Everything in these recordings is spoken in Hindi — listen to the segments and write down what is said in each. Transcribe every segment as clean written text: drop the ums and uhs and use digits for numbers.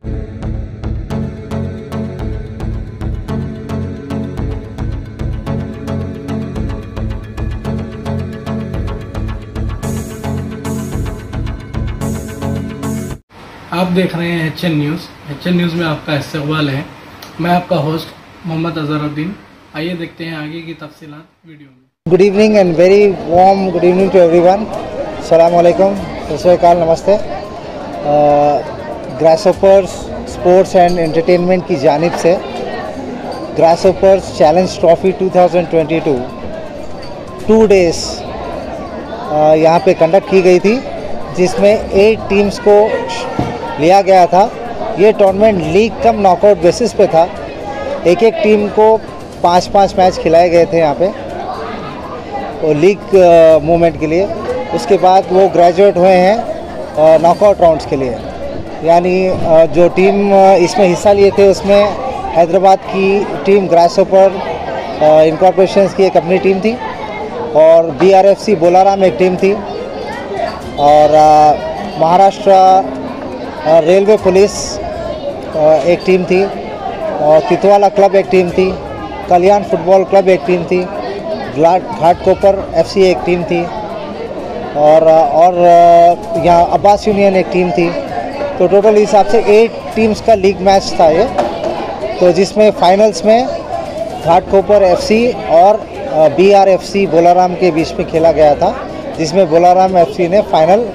आप देख रहे हैं HN न्यूज़। HN न्यूज़ में आपका इस्तकबाल है। मैं आपका होस्ट मोहम्मद अजहरुद्दीन। आइए देखते हैं आगे की तफसीलात वीडियो में। Good evening and very warm good evening to everyone. अस्सलाम वालेकुम, सत श्री अकाल, नमस्ते। ग्रासहोपर्स स्पोर्ट्स एंड एंटरटेनमेंट की जानिब से ग्रासहोपर्स चैलेंज ट्रॉफी 2022 2 डेज़ यहाँ पे कंडक्ट की गई थी, जिसमें 8 टीम्स को लिया गया था। ये tournament league cum knockout basis पे था। एक टीम को 5-5 मैच खिलाए गए थे यहाँ पे और लीग मूवमेंट के लिए। उसके बाद वो ग्रेजुएट हुए हैं नॉकआउट राउंड्स के लिए। यानी जो टीम इसमें हिस्सा लिए थे उसमें हैदराबाद की टीम ग्रासहोपर इनकॉर्पोरेशंस की एक अपनी टीम थी और BRFC बोलाराम एक टीम थी और महाराष्ट्र रेलवे पुलिस एक टीम थी और तितवाला क्लब एक टीम थी, कल्याण फुटबॉल क्लब एक टीम थी, घाटकोपर FC एक टीम थी और यहाँ अब्बास यूनियन एक टीम थी। तो टोटल हिसाब से 8 टीम्स का लीग मैच था ये। तो जिसमें फाइनल्स में घाटकोपर FC और BRFC बोलाराम के बीच में खेला गया था, जिसमें बोलाराम FC ने फाइनल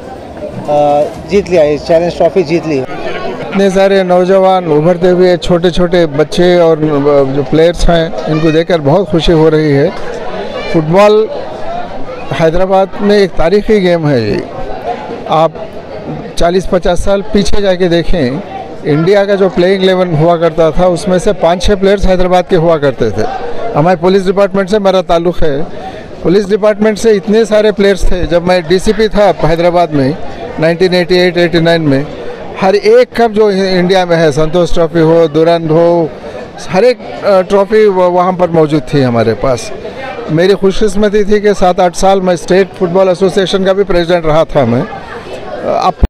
जीत लिया, चैलेंज ट्रॉफी जीत ली। इतने सारे नौजवान उभरते हुए छोटे छोटे बच्चे और जो प्लेयर्स हैं, इनको देखकर बहुत खुशी हो रही है। फुटबॉल हैदराबाद में एक तारीखी गेम है ये। आप 40-50 साल पीछे जाके देखें, इंडिया का जो प्लेइंग 11 हुआ करता था उसमें से 5-6 प्लेयर्स हैदराबाद के हुआ करते थे। हमारे पुलिस डिपार्टमेंट से मेरा ताल्लुक़ है। पुलिस डिपार्टमेंट से इतने सारे प्लेयर्स थे। जब मैं DCP था हैदराबाद में 1988-89 में, हर एक कप जो इंडिया में है, संतोष ट्रॉफी हो, दुरंत हो, हर एक ट्रॉफी वहाँ पर मौजूद थी हमारे पास। मेरी खुशकिस्मती थी कि 7-8 साल मैं स्टेट फुटबॉल एसोसिएशन का भी प्रेसिडेंट रहा था मैं। अब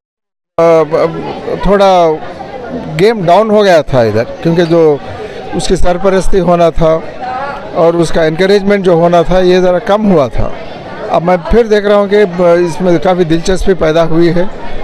थोड़ा गेम डाउन हो गया था इधर, क्योंकि जो उसकी सरपरस्ती होना था और उसका इनकरेजमेंट जो होना था ये ज़रा कम हुआ था। अब मैं फिर देख रहा हूँ कि इसमें काफ़ी दिलचस्पी पैदा हुई है।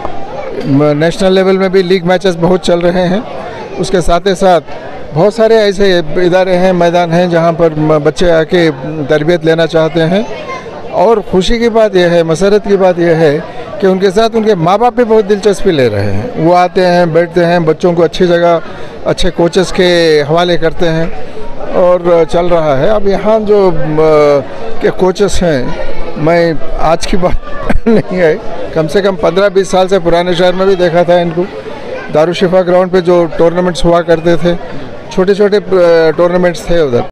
नेशनल लेवल में भी लीग मैचेस बहुत चल रहे हैं। उसके साथ ही साथ बहुत सारे ऐसे इदारे हैं, मैदान हैं जहाँ पर बच्चे आके तरबियत लेना चाहते हैं। और खुशी की बात यह है, मसरत की बात यह है कि उनके साथ उनके माँ बाप भी बहुत दिलचस्पी ले रहे हैं। वो आते हैं, बैठते हैं, बच्चों को अच्छी जगह अच्छे कोचेस के हवाले करते हैं और चल रहा है। अब यहाँ जो के कोचेस हैं, मैं आज की बात नहीं है, कम से कम 15-20 साल से पुराने शहर में भी देखा था इनको। दारुशिफा ग्राउंड पे जो टूर्नामेंट्स हुआ करते थे, छोटे छोटे टूर्नामेंट्स थे उधर।